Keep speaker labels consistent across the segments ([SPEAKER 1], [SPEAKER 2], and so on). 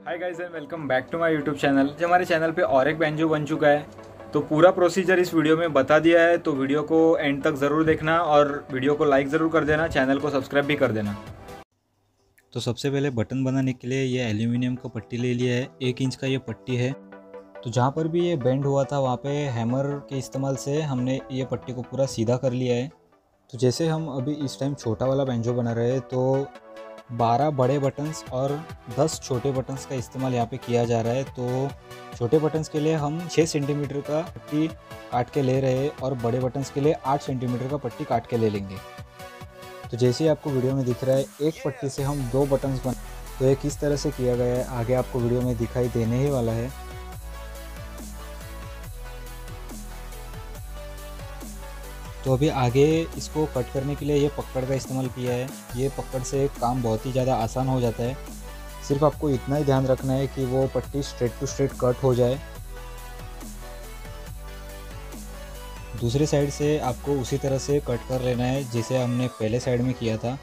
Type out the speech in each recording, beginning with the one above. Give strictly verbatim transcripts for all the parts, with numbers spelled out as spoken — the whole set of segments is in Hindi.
[SPEAKER 1] Hi guys and welcome back to my YouTube channel. जो हमारे चैनल पे और एक बैंजो बन चुका है, तो पूरा प्रोसीजर इस वीडियो में बता दिया है। तो वीडियो को एंड तक ज़रूर देखना और वीडियो को लाइक ज़रूर कर देना, चैनल को सब्सक्राइब भी कर देना।
[SPEAKER 2] तो सबसे पहले बटन बनाने के लिए ये एल्यूमिनियम का पट्टी ले लिया है। एक इंच का ये पट्टी है। तो जहाँ पर भी ये बेंड हुआ था वहाँ पे हैमर के इस्तेमाल से हमने ये पट्टी को पूरा सीधा कर लिया है। तो जैसे हम अभी इस टाइम छोटा वाला बैंजो बना रहे हैं, तो बारह बड़े बटन्स और दस छोटे बटन्स का इस्तेमाल यहाँ पे किया जा रहा है। तो छोटे बटन्स के लिए हम छः सेंटीमीटर का पट्टी काट के ले रहे हैं और बड़े बटन्स के लिए आठ सेंटीमीटर का पट्टी काट के ले लेंगे। तो जैसे ही आपको वीडियो में दिख रहा है, एक पट्टी से हम दो बटन्स बन तो ये किस तरह से किया गया है आगे आपको वीडियो में दिखाई देने ही वाला है। तो अभी आगे इसको कट करने के लिए ये पकड़ का इस्तेमाल किया है। ये पकड़ से काम बहुत ही ज़्यादा आसान हो जाता है। सिर्फ आपको इतना ही ध्यान रखना है कि वो पट्टी स्ट्रेट टू स्ट्रेट कट हो जाए। दूसरी साइड से आपको उसी तरह से कट कर लेना है जैसे हमने पहले साइड में किया था।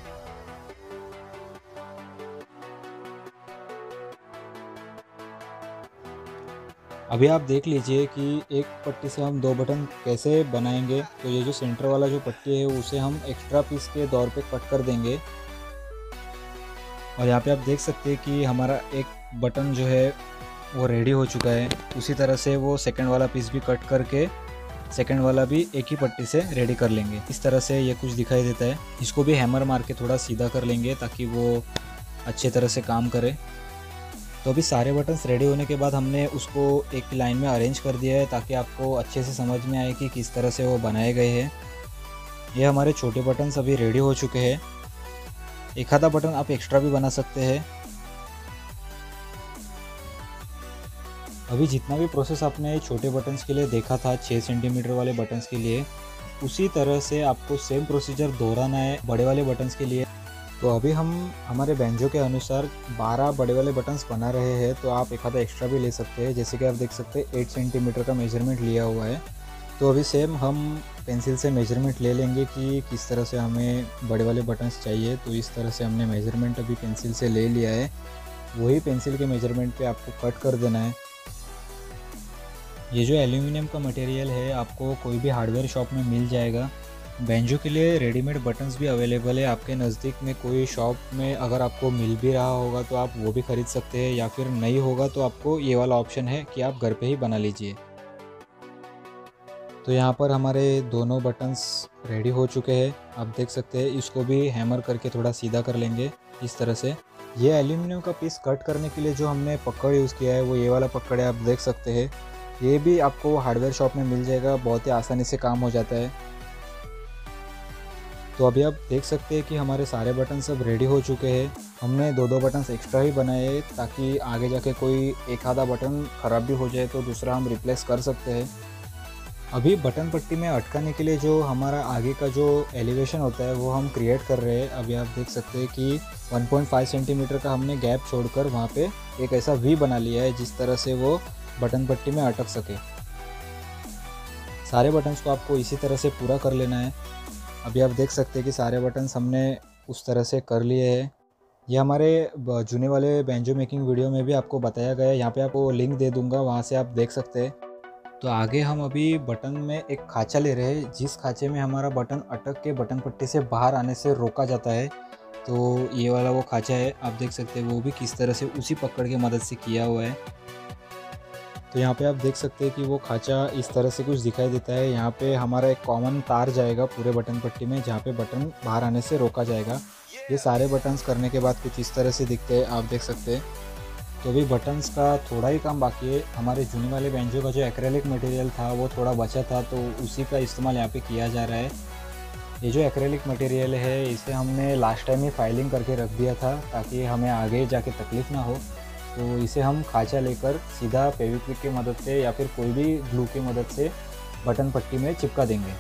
[SPEAKER 2] अभी आप देख लीजिए कि एक पट्टी से हम दो बटन कैसे बनाएंगे। तो ये जो सेंटर वाला जो पट्टी है उसे हम एक्स्ट्रा पीस के दौर पे कट कर देंगे। और यहाँ पे आप देख सकते हैं कि हमारा एक बटन जो है वो रेडी हो चुका है। उसी तरह से वो सेकंड वाला पीस भी कट करके सेकंड वाला भी एक ही पट्टी से रेडी कर लेंगे। इस तरह से ये कुछ दिखाई देता है। इसको भी हैमर मार के थोड़ा सीधा कर लेंगे ताकि वो अच्छे तरह से काम करे। तो अभी सारे बटन्स रेडी होने के बाद हमने उसको एक लाइन में अरेंज कर दिया है ताकि आपको अच्छे से समझ में आए कि किस तरह से वो बनाए गए हैं। ये हमारे छोटे बटन्स अभी रेडी हो चुके हैं। एक आधा बटन आप एक्स्ट्रा भी बना सकते हैं। अभी जितना भी प्रोसेस आपने छोटे बटन्स के लिए देखा था, छः सेंटीमीटर वाले बटन्स के लिए, उसी तरह से आपको सेम प्रोसीजर दोहराना है बड़े वाले बटन्स के लिए। तो अभी हम हमारे बैंजो के अनुसार बारह बड़े वाले बटन्स बना रहे हैं। तो आप एक आधा एक्स्ट्रा भी ले सकते हैं। जैसे कि आप देख सकते हैं आठ सेंटीमीटर का मेजरमेंट लिया हुआ है। तो अभी सेम हम पेंसिल से मेजरमेंट ले लेंगे कि किस तरह से हमें बड़े वाले बटन्स चाहिए। तो इस तरह से हमने मेजरमेंट अभी पेंसिल से ले लिया है। वही पेंसिल के मेजरमेंट पे आपको कट कर देना है। ये जो एल्यूमिनियम का मटेरियल है आपको कोई भी हार्डवेयर शॉप में मिल जाएगा। बैंजो के लिए रेडीमेड बटन्स भी अवेलेबल है। आपके नज़दीक में कोई शॉप में अगर आपको मिल भी रहा होगा तो आप वो भी ख़रीद सकते हैं, या फिर नहीं होगा तो आपको ये वाला ऑप्शन है कि आप घर पे ही बना लीजिए। तो यहाँ पर हमारे दोनों बटन्स रेडी हो चुके हैं। आप देख सकते हैं। इसको भी हैमर करके थोड़ा सीधा कर लेंगे इस तरह से। ये एल्यूमिनियम का पीस कट करने के लिए जो हमने पकड़ यूज़ किया है वो ये वाला पकड़ है, आप देख सकते हैं। ये भी आपको हार्डवेयर शॉप में मिल जाएगा। बहुत ही आसानी से काम हो जाता है। तो अभी आप देख सकते हैं कि हमारे सारे बटन सब रेडी हो चुके हैं। हमने दो दो बटन्स एक्स्ट्रा ही बनाए ताकि आगे जाके कोई एक आधा बटन ख़राब भी हो जाए तो दूसरा हम रिप्लेस कर सकते हैं। अभी बटन पट्टी में अटकाने के लिए जो हमारा आगे का जो एलिवेशन होता है वो हम क्रिएट कर रहे हैं। अभी आप देख सकते हैं कि एक पॉइंट पाँच सेंटीमीटर का हमने गैप छोड़कर वहाँ पे एक ऐसा वी बना लिया है जिस तरह से वो बटन पट्टी में अटक सके। सारे बटन्स को आपको इसी तरह से पूरा कर लेना है। अभी आप देख सकते हैं कि सारे बटन्स हमने उस तरह से कर लिए हैं। ये हमारे जूने वाले बैंजो मेकिंग वीडियो में भी आपको बताया गया है। यहाँ पे आपको लिंक दे दूँगा, वहाँ से आप देख सकते हैं। तो आगे हम अभी बटन में एक खाँचा ले रहे हैं जिस खाँचे में हमारा बटन अटक के बटन पट्टी से बाहर आने से रोका जाता है। तो ये वाला वो खाँचा है, आप देख सकते हैं। वो भी किस तरह से उसी पकड़ की मदद से किया हुआ है। तो यहाँ पे आप देख सकते हैं कि वो खाँचा इस तरह से कुछ दिखाई देता है। यहाँ पे हमारा एक कॉमन तार जाएगा पूरे बटन पट्टी में जहाँ पे बटन बाहर आने से रोका जाएगा। ये सारे बटन्स करने के बाद कुछ इस तरह से दिखते हैं, आप देख सकते हैं। तो अभी बटन्स का थोड़ा ही काम बाकी है। हमारे जूने वाले बैंजो का जो एक्रेलिक मटेरियल था वो थोड़ा बचा था, तो उसी का इस्तेमाल यहाँ पे किया जा रहा है। ये जो एक्रेलिक मटेरियल है इसे हमने लास्ट टाइम ही फाइलिंग करके रख दिया था ताकि हमें आगे जाके तकलीफ़ ना हो। तो इसे हम खाँचा लेकर सीधा फेविक्विक की मदद से या फिर कोई भी ग्लू की मदद से बटन पट्टी में चिपका देंगे।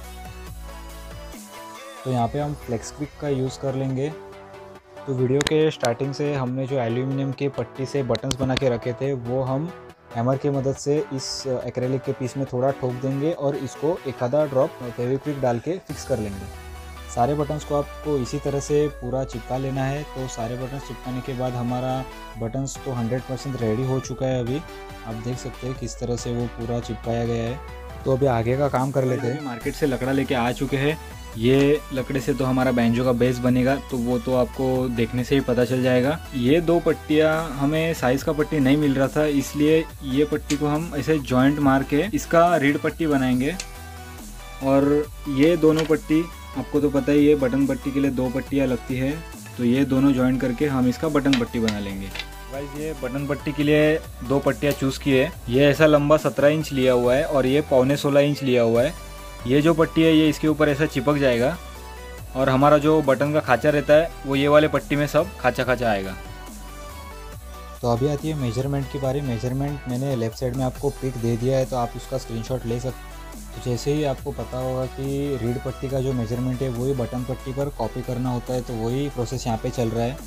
[SPEAKER 2] तो यहाँ पे हम फ्लेक्स क्विक का यूज़ कर लेंगे। तो वीडियो के स्टार्टिंग से हमने जो एल्यूमिनियम की पट्टी से बटन्स बना के रखे थे वो हम हैमर की मदद से इस एक्रेलिक के पीस में थोड़ा ठोक देंगे और इसको एक आधा ड्रॉप फेविक्विक डाल के फिक्स कर लेंगे। सारे बटन्स को आपको इसी तरह से पूरा चिपका लेना है। तो सारे बटन्स चिपकाने के बाद हमारा बटन्स तो हंड्रेड परसेंट रेडी हो चुका है। अभी आप देख सकते हैं किस तरह से वो पूरा चिपकाया गया है। तो अभी आगे का काम कर लेते हैं।
[SPEAKER 1] मार्केट से लकड़ा लेके आ चुके हैं। ये लकड़े से तो हमारा बैंजो का बेस बनेगा, तो वो तो आपको देखने से ही पता चल जाएगा। ये दो पट्टियाँ हमें साइज़ का पट्टी नहीं मिल रहा था, इसलिए ये पट्टी को हम ऐसे जॉइंट मार के इसका रीढ़ पट्टी बनाएंगे। और ये दोनों पट्टी आपको तो पता ही है, बटन पट्टी के लिए दो पट्टियाँ लगती है, तो ये दोनों जॉइंट करके हम इसका बटन पट्टी बना लेंगे। गाइस ये बटन पट्टी के लिए दो पट्टियाँ चूज़ की है। ये ऐसा लंबा सत्रह इंच लिया हुआ है और ये पौने सोलह इंच लिया हुआ है। ये जो पट्टी है ये इसके ऊपर ऐसा चिपक जाएगा और हमारा जो बटन का खाँचा रहता है वो ये वाले पट्टी में सब खाँचा खाँचा आएगा।
[SPEAKER 2] तो अभी आती है मेजरमेंट की बारी। मेजरमेंट मैंने लेफ़्ट साइड में आपको पिक दे दिया है, तो आप उसका स्क्रीनशॉट ले सकते। तो जैसे ही आपको पता होगा कि रीढ़ पट्टी का जो मेजरमेंट है वही बटन पट्टी पर कॉपी करना होता है, तो वही प्रोसेस यहाँ पे चल रहा है।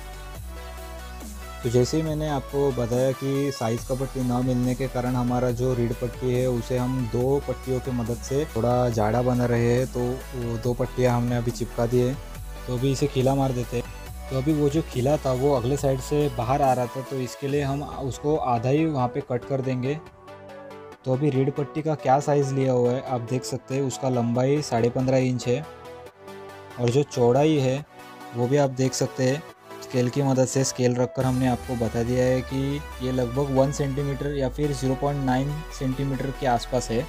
[SPEAKER 2] तो जैसे ही मैंने आपको बताया कि साइज़ का पट्टी ना मिलने के कारण हमारा जो रीढ़ पट्टी है उसे हम दो पट्टियों की मदद से थोड़ा जाड़ा बना रहे हैं। तो वो दो पट्टियाँ हमने अभी चिपका दी है, तो अभी इसे खिला मार देते हैं। तो अभी वो जो खिला था वो अगले साइड से बाहर आ रहा था, तो इसके लिए हम उसको आधा ही वहाँ पे कट कर देंगे। तो अभी रीढ़ पट्टी का क्या साइज़ लिया हुआ है आप देख सकते हैं। उसका लंबाई साढ़े पंद्रह इंच है और जो चौड़ाई है वो भी आप देख सकते हैं। स्केल की मदद से स्केल रखकर हमने आपको बता दिया है कि ये लगभग वन सेंटीमीटर या फिर ज़ीरो पॉइंट नाइन सेंटीमीटर के आसपास है।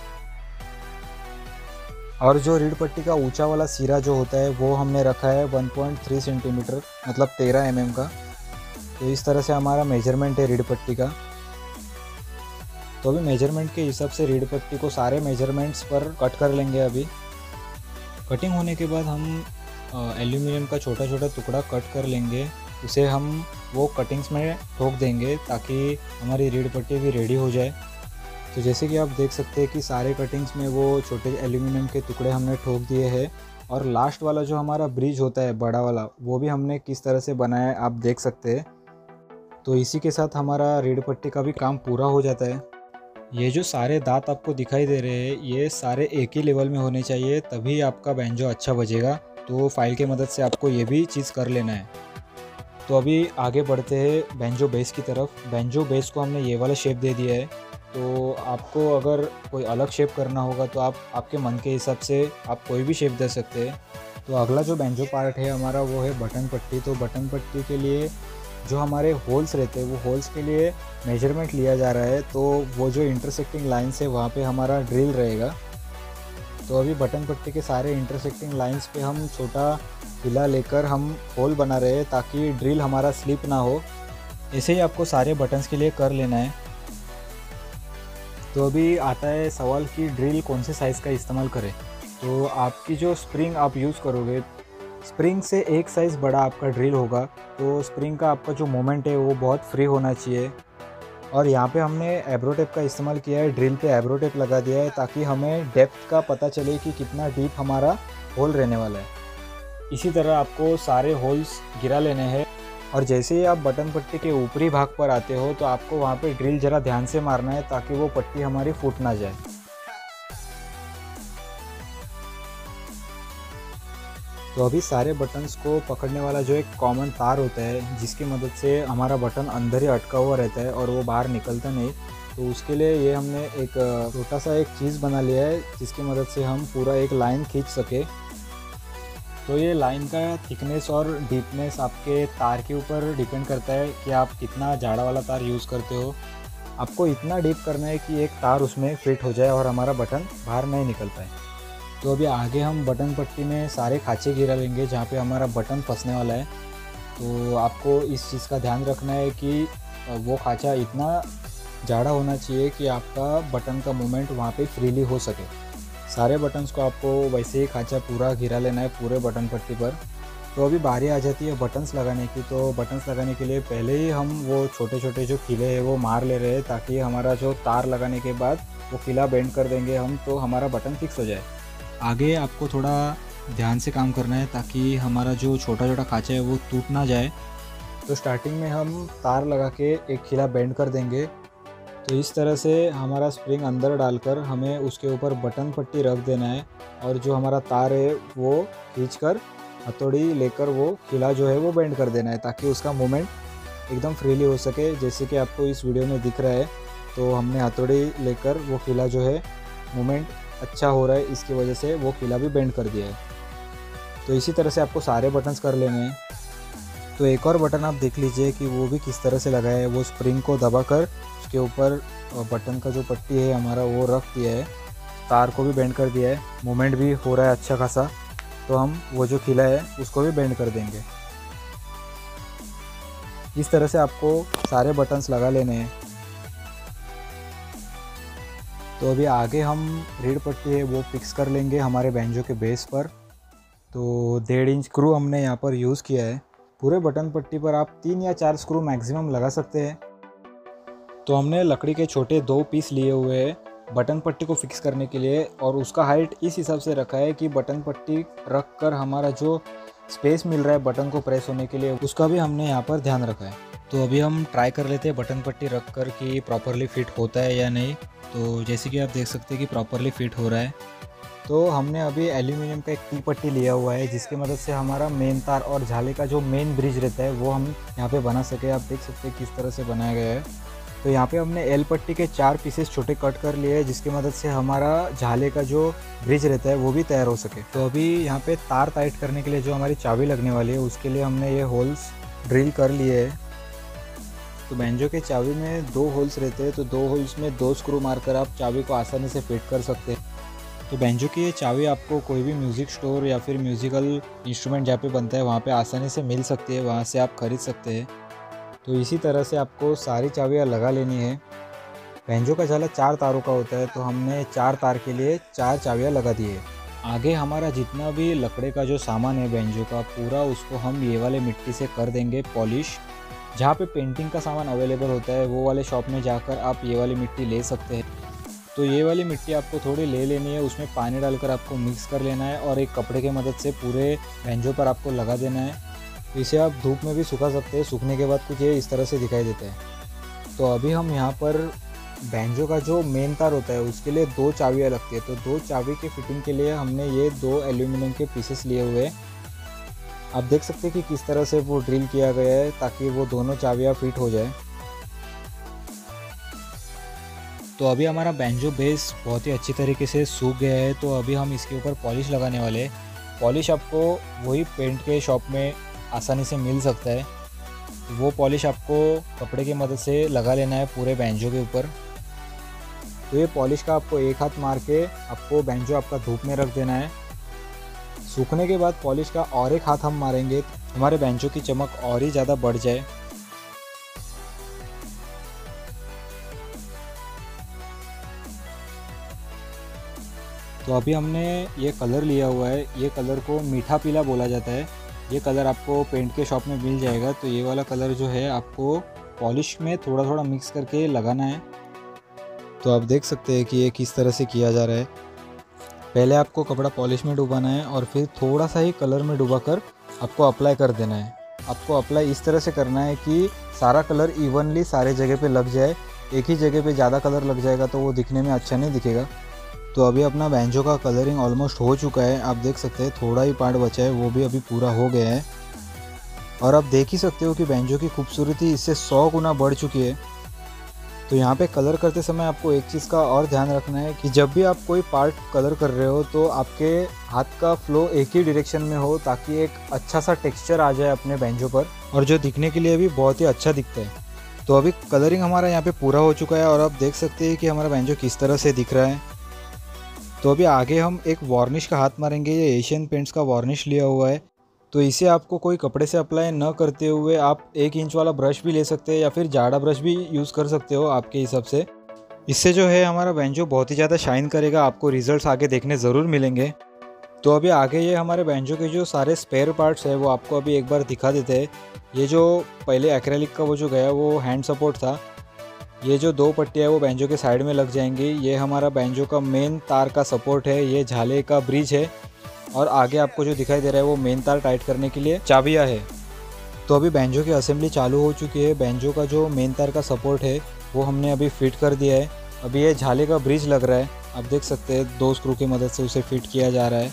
[SPEAKER 2] और जो रीढ़ पट्टी का ऊंचा वाला सिरा जो होता है वो हमने रखा है वन पॉइंट थ्री सेंटीमीटर, मतलब तेरह एम एम का। तो इस तरह से हमारा मेजरमेंट है रीढ़ पट्टी का। तो अभी मेजरमेंट के हिसाब से रीढ़ पट्टी को सारे मेजरमेंट्स पर कट कर लेंगे। अभी कटिंग होने के बाद हम एल्यूमिनियम का छोटा छोटा टुकड़ा कट कर लेंगे। उसे हम वो कटिंग्स में ठोक देंगे ताकि हमारी रीढ़ पट्टी भी रेडी हो जाए। तो जैसे कि आप देख सकते हैं कि सारे कटिंग्स में वो छोटे एल्यूमिनियम के टुकड़े हमने ठोक दिए हैं। और लास्ट वाला जो हमारा ब्रिज होता है बड़ा वाला, वो भी हमने किस तरह से बनाया है आप देख सकते हैं। तो इसी के साथ हमारा रीढ़ पट्टी का भी काम पूरा हो जाता है। ये जो सारे दांत आपको दिखाई दे रहे हैं ये सारे एक ही लेवल में होने चाहिए, तभी आपका बैंजो अच्छा बजेगा। तो फाइल की मदद से आपको ये भी चीज़ कर लेना है। तो अभी आगे बढ़ते हैं बैंजो बेस की तरफ। बैंजो बेस को हमने ये वाला शेप दे दिया है। तो आपको अगर कोई अलग शेप करना होगा तो आप आपके मन के हिसाब से आप कोई भी शेप दे सकते हैं। तो अगला जो बैंजो पार्ट है हमारा वो है बटन पट्टी। तो बटन पट्टी के लिए जो हमारे होल्स रहते हैं वो होल्स के लिए मेजरमेंट लिया जा रहा है। तो वो जो इंटरसेक्टिंग लाइन्स है वहाँ पे हमारा ड्रिल रहेगा। तो अभी बटन पट्टी के सारे इंटरसेक्टिंग लाइंस पे हम छोटा हिला लेकर हम होल बना रहे हैं ताकि ड्रिल हमारा स्लिप ना हो। ऐसे ही आपको सारे बटन्स के लिए कर लेना है। तो अभी आता है सवाल कि ड्रिल कौन से साइज़ का इस्तेमाल करें। तो आपकी जो स्प्रिंग आप यूज़ करोगे, स्प्रिंग से एक साइज़ बड़ा आपका ड्रिल होगा, तो स्प्रिंग का आपका जो मोमेंट है वो बहुत फ्री होना चाहिए। और यहाँ पे हमने एब्रो टेप का इस्तेमाल किया है। ड्रिल पे एब्रो टेप लगा दिया है ताकि हमें डेप्थ का पता चले कि कितना डीप हमारा होल रहने वाला है। इसी तरह आपको सारे होल्स गिरा लेने हैं। और जैसे ही आप बटन पट्टी के ऊपरी भाग पर आते हो तो आपको वहाँ पे ड्रिल ज़रा ध्यान से मारना है ताकि वो पट्टी हमारी फूट ना जाए। तो अभी सारे बटन्स को पकड़ने वाला जो एक कॉमन तार होता है जिसकी मदद से हमारा बटन अंदर ही अटका हुआ रहता है और वो बाहर निकलता नहीं, तो उसके लिए ये हमने एक छोटा सा एक चीज़ बना लिया है जिसकी मदद से हम पूरा एक लाइन खींच सके। तो ये लाइन का थिकनेस और डीपनेस आपके तार के ऊपर डिपेंड करता है कि आप कितना जाड़ा वाला तार यूज़ करते हो। आपको इतना डीप करना है कि एक तार उसमें फिट हो जाए और हमारा बटन बाहर नहीं निकल पाए। तो अभी आगे हम बटन पट्टी में सारे खाँचे गिरा लेंगे जहाँ पे हमारा बटन फंसने वाला है। तो आपको इस चीज़ का ध्यान रखना है कि वो खाँचा इतना जाड़ा होना चाहिए कि आपका बटन का मूवमेंट वहाँ पे फ्रीली हो सके। सारे बटन्स को आपको वैसे ही खाँचा पूरा घिरा लेना है पूरे बटन पट्टी पर। तो अभी बारी आ जाती है बटन्स लगाने की। तो बटन्स लगाने के लिए पहले ही हम वो छोटे छोटे जो किले हैं वो मार ले रहे हैं ताकि हमारा जो तार लगाने के बाद वो किला बेंड कर देंगे हम, तो हमारा बटन फिक्स हो जाए। आगे आपको थोड़ा ध्यान से काम करना है ताकि हमारा जो छोटा छोटा खाँचा है वो टूट ना जाए। तो स्टार्टिंग में हम तार लगा के एक खिला बेंड कर देंगे। तो इस तरह से हमारा स्प्रिंग अंदर डालकर हमें उसके ऊपर बटन पट्टी रख देना है और जो हमारा तार है वो खींचकर हथौड़ी लेकर वो खिला जो है वो बेंड कर देना है, ताकि उसका मूवमेंट एकदम फ्रीली हो सके। जैसे कि आपको इस वीडियो में दिख रहा है, तो हमने हथौड़ी लेकर वो खिला जो है मूवमेंट अच्छा हो रहा है, इसकी वजह से वो खिला भी बेंड कर दिया है। तो इसी तरह से आपको सारे बटन्स कर लेने हैं। तो एक और बटन आप देख लीजिए कि वो भी किस तरह से लगाया है। वो स्प्रिंग को दबाकर उसके ऊपर बटन का जो पट्टी है हमारा वो रख दिया है, तार को भी बेंड कर दिया है, मूवमेंट भी हो रहा है अच्छा खासा। तो हम वो जो खिला है उसको भी बेंड कर देंगे। इस तरह से आपको सारे बटन्स लगा लेने हैं। तो अभी आगे हम रीढ़ पट्टी है वो फिक्स कर लेंगे हमारे बैंजो के बेस पर। तो डेढ़ इंच स्क्रू हमने यहाँ पर यूज़ किया है। पूरे बटन पट्टी पर आप तीन या चार स्क्रू मैक्सिमम लगा सकते हैं। तो हमने लकड़ी के छोटे दो पीस लिए हुए हैं बटन पट्टी को फिक्स करने के लिए, और उसका हाइट इस हिसाब से रखा है कि बटन पट्टी रख कर हमारा जो स्पेस मिल रहा है बटन को प्रेस होने के लिए, उसका भी हमने यहाँ पर ध्यान रखा है। तो अभी हम ट्राई कर लेते हैं बटन पट्टी रख कर कि प्रॉपरली फिट होता है या नहीं। तो जैसे कि आप देख सकते हैं कि प्रॉपरली फिट हो रहा है। तो हमने अभी एल्यूमिनियम का एक टी पट्टी लिया हुआ है, जिसकी मदद से हमारा मेन तार और झाले का जो मेन ब्रिज रहता है वो हम यहाँ पे बना सके। आप देख सकते हैं किस तरह से बनाया गया है। तो यहाँ पे हमने एल पट्टी के चार पीसेस छोटे कट कर लिए हैं, जिसकी मदद से हमारा झाले का जो ब्रिज रहता है वो भी तैयार हो सके। तो अभी यहाँ पे तार टाइट करने के लिए जो हमारी चाबी लगने वाली है उसके लिए हमने ये होल्स ड्रिल कर लिए हैं। तो बैंजो के चाबी में दो होल्स रहते हैं, तो दो होल्स में दो स्क्रू मारकर आप चाबी को आसानी से फिट कर सकते हैं। तो बैंजो की ये चाबी आपको कोई भी म्यूज़िक स्टोर या फिर म्यूज़िकल इंस्ट्रूमेंट जहाँ पे बनता है वहाँ पे आसानी से मिल सकती है, वहाँ से आप खरीद सकते हैं। तो इसी तरह से आपको सारी चाबियाँ लगा लेनी है। बैंजो का झाला चार तारों का होता है, तो हमने चार तार के लिए चार चाबियाँ लगा दी है। आगे हमारा जितना भी लकड़े का जो सामान है बैंजो का पूरा, उसको हम ये वाले मिट्टी से कर देंगे पॉलिश। जहाँ पे पेंटिंग का सामान अवेलेबल होता है वो वाले शॉप में जाकर आप ये वाली मिट्टी ले सकते हैं। तो ये वाली मिट्टी आपको थोड़ी ले लेनी है, उसमें पानी डालकर आपको मिक्स कर लेना है और एक कपड़े की मदद से पूरे बैंजो पर आपको लगा देना है। इसे आप धूप में भी सुखा सकते हैं। सूखने के बाद कुछ ये इस तरह से दिखाई देता है। तो अभी हम यहाँ पर बैंजो का जो मेन तार होता है उसके लिए दो चाबियाँ लगती है, तो दो चाबी के फिटिंग के लिए हमने ये दो एल्यूमिनियम के पीसेस लिए हुए हैं। आप देख सकते हैं कि किस तरह से वो ड्रिल किया गया है ताकि वो दोनों चाबियाँ फिट हो जाए। तो अभी हमारा बैंजो बेस बहुत ही अच्छी तरीके से सूख गया है। तो अभी हम इसके ऊपर पॉलिश लगाने वाले हैं। पॉलिश आपको वही पेंट के शॉप में आसानी से मिल सकता है। वो पॉलिश आपको कपड़े की मदद से लगा लेना है पूरे बैंजो के ऊपर। तो ये पॉलिश का आपको एक हाथ मार के आपको बैंजो आपका धूप में रख देना है। सूखने के बाद पॉलिश का और एक हाथ हम मारेंगे, हमारे बैंजो की चमक और ही ज़्यादा बढ़ जाए। तो अभी हमने ये कलर लिया हुआ है, ये कलर को मीठा पीला बोला जाता है। ये कलर आपको पेंट के शॉप में मिल जाएगा। तो ये वाला कलर जो है आपको पॉलिश में थोड़ा थोड़ा मिक्स करके लगाना है। तो आप देख सकते हैं कि ये किस तरह से किया जा रहा है। पहले आपको कपड़ा पॉलिश में डुबाना है और फिर थोड़ा सा ही कलर में डुबाकर आपको अप्लाई कर देना है। आपको अप्लाई इस तरह से करना है कि सारा कलर इवनली सारे जगह पे लग जाए। एक ही जगह पे ज़्यादा कलर लग जाएगा तो वो दिखने में अच्छा नहीं दिखेगा। तो अभी अपना बैंजो का कलरिंग ऑलमोस्ट हो चुका है। आप देख सकते हैं थोड़ा ही पार्ट बचा है, वो भी अभी पूरा हो गया है। और आप देख ही सकते हो कि बैंजो की खूबसूरती इससे सौ गुना बढ़ चुकी है। तो यहाँ पे कलर करते समय आपको एक चीज़ का और ध्यान रखना है कि जब भी आप कोई पार्ट कलर कर रहे हो तो आपके हाथ का फ्लो एक ही डायरेक्शन में हो, ताकि एक अच्छा सा टेक्सचर आ जाए अपने बैंजो पर, और जो दिखने के लिए भी बहुत ही अच्छा दिखता है। तो अभी कलरिंग हमारा यहाँ पे पूरा हो चुका है और आप देख सकते हैं कि हमारा बैंजो किस तरह से दिख रहा है। तो अभी आगे हम एक वार्निश का हाथ मारेंगे। ये एशियन पेंट्स का वार्निश लिया हुआ है। तो इसे आपको कोई कपड़े से अप्लाई न करते हुए आप एक इंच वाला ब्रश भी ले सकते हैं या फिर जाड़ा ब्रश भी यूज़ कर सकते हो आपके हिसाब से। इससे जो है हमारा बैंजो बहुत ही ज़्यादा शाइन करेगा। आपको रिजल्ट्स आगे देखने ज़रूर मिलेंगे। तो अभी आगे ये हमारे बैंजो के जो सारे स्पेयर पार्ट्स है वो आपको अभी एक बार दिखा देते हैं। ये जो पहले एक्रेलिक का वो जो गया वो हैंड सपोर्ट था। ये जो दो पट्टियाँ वो बैंजो के साइड में लग जाएंगी। ये हमारा बैंजो का मेन तार का सपोर्ट है। ये झाले का ब्रिज है और आगे आपको जो दिखाई दे रहा है वो मेन तार टाइट करने के लिए चाबियाँ है। तो अभी बैंजो की असेंबली चालू हो चुकी है। बैंजो का जो मेन तार का सपोर्ट है वो हमने अभी फिट कर दिया है। अभी ये झाले का ब्रिज लग रहा है, आप देख सकते हैं दो स्क्रू की मदद से उसे फिट किया जा रहा है।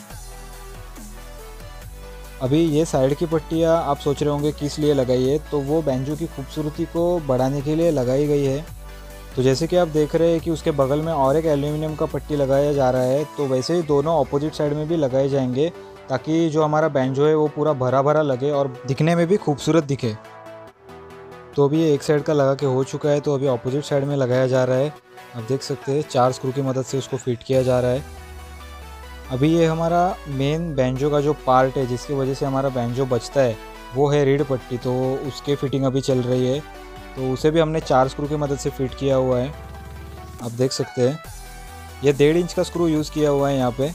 [SPEAKER 2] अभी ये साइड की पट्टियाँ आप सोच रहे होंगे किस लिए लगाई है, तो वो बैंजो की खूबसूरती को बढ़ाने के लिए लगाई गई है। तो जैसे कि आप देख रहे हैं कि उसके बगल में और एक एल्यूमिनियम का पट्टी लगाया जा रहा है, तो वैसे ही दोनों ऑपोजिट साइड में भी लगाए जाएंगे ताकि जो हमारा बैंजो है वो पूरा भरा भरा लगे और दिखने में भी खूबसूरत दिखे। तो अभी ये एक साइड का लगा के हो चुका है, तो अभी ऑपोजिट साइड में लगाया जा रहा है। आप देख सकते हैं चार स्क्रू की मदद से उसको फिट किया जा रहा है। अभी ये हमारा मेन बैंजो का जो पार्ट है जिसकी वजह से हमारा बैंजो बचता है वो है रीढ़ पट्टी, तो उसके फिटिंग अभी चल रही है। तो उसे भी हमने चार स्क्रू की मदद से फिट किया हुआ है, आप देख सकते हैं। ये डेढ़ इंच का स्क्रू यूज़ किया हुआ है यहाँ पे।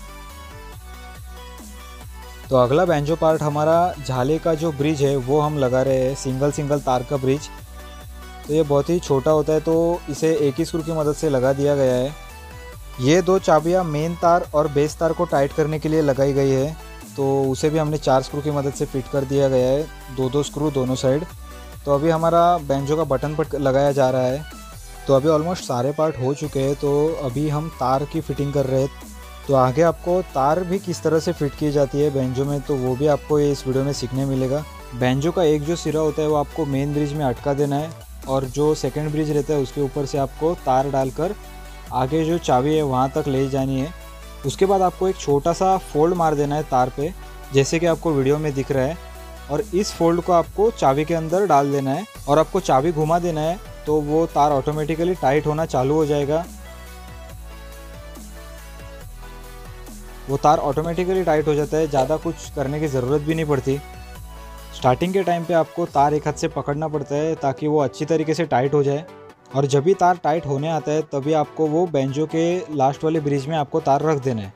[SPEAKER 2] तो अगला बैंजो पार्ट हमारा झाले का जो ब्रिज है वो हम लगा रहे हैं, सिंगल सिंगल तार का ब्रिज। तो ये बहुत ही छोटा होता है, तो इसे एक ही स्क्रू की मदद से लगा दिया गया है। ये दो चाबियाँ मेन तार और बेस तार को टाइट करने के लिए लगाई गई है, तो उसे भी हमने चार स्क्रू की मदद से फिट कर दिया गया है, दो दो स्क्रू दोनों साइड। तो अभी हमारा बैंजो का बटन पर लगाया जा रहा है। तो अभी ऑलमोस्ट सारे पार्ट हो चुके हैं, तो अभी हम तार की फिटिंग कर रहे हैं। तो आगे आपको तार भी किस तरह से फिट की जाती है बैंजो में, तो वो भी आपको इस वीडियो में सीखने मिलेगा। बैंजो का एक जो सिरा होता है वो आपको मेन ब्रिज में अटका देना है, और जो सेकंड ब्रिज रहता है उसके ऊपर से आपको तार डालकर आगे जो चाबी है वहाँ तक ले जानी है। उसके बाद आपको एक छोटा सा फोल्ड मार देना है तार पे, जैसे कि आपको वीडियो में दिख रहा है, और इस फोल्ड को आपको चाबी के अंदर डाल देना है और आपको चाबी घुमा देना है, तो वो तार ऑटोमेटिकली टाइट होना चालू हो जाएगा। वो तार ऑटोमेटिकली टाइट हो जाता है, ज़्यादा कुछ करने की ज़रूरत भी नहीं पड़ती। स्टार्टिंग के टाइम पे आपको तार एक हाथ से पकड़ना पड़ता है ताकि वो अच्छी तरीके से टाइट हो जाए, और जब भी तार टाइट होने आता है तभी आपको वो बैंजो के लास्ट वाले ब्रिज में आपको तार रख देना है।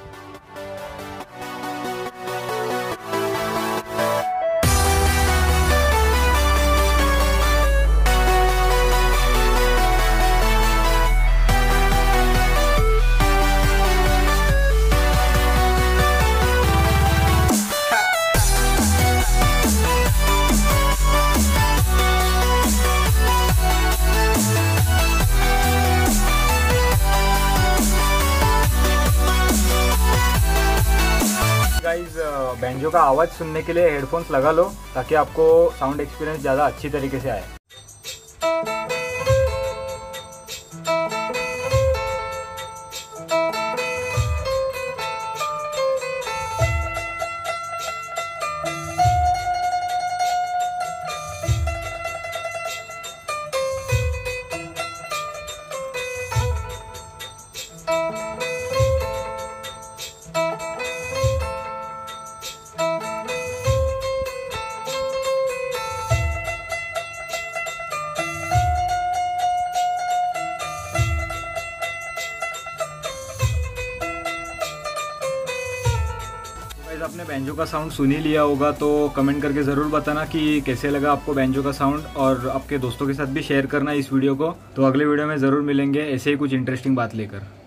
[SPEAKER 1] गाइस, बैंजो का आवाज़ सुनने के लिए हेडफोन्स लगा लो ताकि आपको साउंड एक्सपीरियंस ज़्यादा अच्छी तरीके से आए। आपने बैंजो का साउंड सुन ही लिया होगा, तो कमेंट करके ज़रूर बताना कि कैसे लगा आपको बैंजो का साउंड, और आपके दोस्तों के साथ भी शेयर करना इस वीडियो को। तो अगले वीडियो में ज़रूर मिलेंगे ऐसे ही कुछ इंटरेस्टिंग बात लेकर।